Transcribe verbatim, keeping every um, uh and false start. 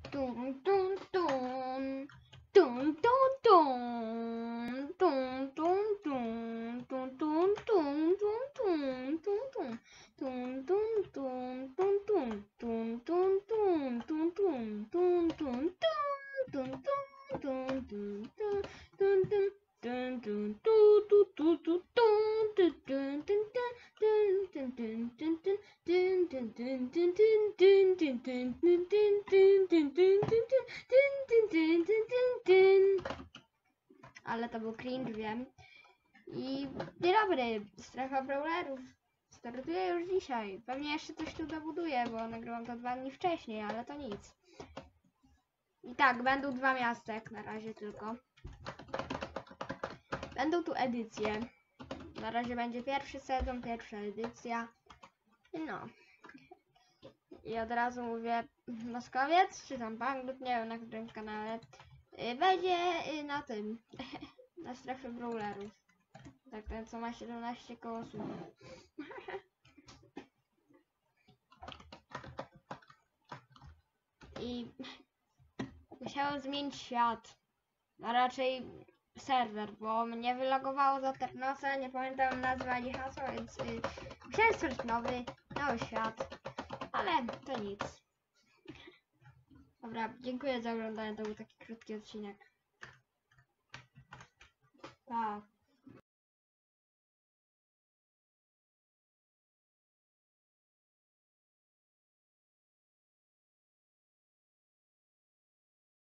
Dun, dun, dun. Dun, dun, dun. Dun, dun, dun. Dun, dun, dun. Dun, dun, dun, dun. Dun, dun, dun. Dun, dun. Dun, dun, dun. Dun, dun. Dun, dun, dun. Dun, dun, dun, dun, dun. Dun, dun. Dun, dun, du, du, du, du, dun, dun, dun, dun, dun, dun, dun, dun, dun. Dun, dun, dun, dun, dun, dun, dun, dun, dun, dun, dun, dun, dun, dun, dun, dun, dun, dun, dun. Ale to był cringe, wiem. I dzień dobry, strefa brawlerów. Startuję już dzisiaj. Pewnie jeszcze coś tu dobuduję, bo nagrywam to dwa dni wcześniej, ale to nic. I tak, będą dwa miasta jak na razie tylko. Będą tu edycje. Na razie będzie pierwszy sezon, pierwsza edycja. No. I od razu mówię, Moskowiec, czy tam Banglut, nie wiem na którym kanale, będzie na tym, na strefie brawlerów. Tak, ten co ma siedemnaście koło słów. I musiałem zmienić świat, a raczej serwer, bo mnie wylogowało z Aternosa, nie pamiętam nazwy ani hasła, więc yy, musiałem stworzyć nowy, nowy świat, ale to nic. Dobra, dziękuję za oglądanie, to był taki krótki odcinek. Pa.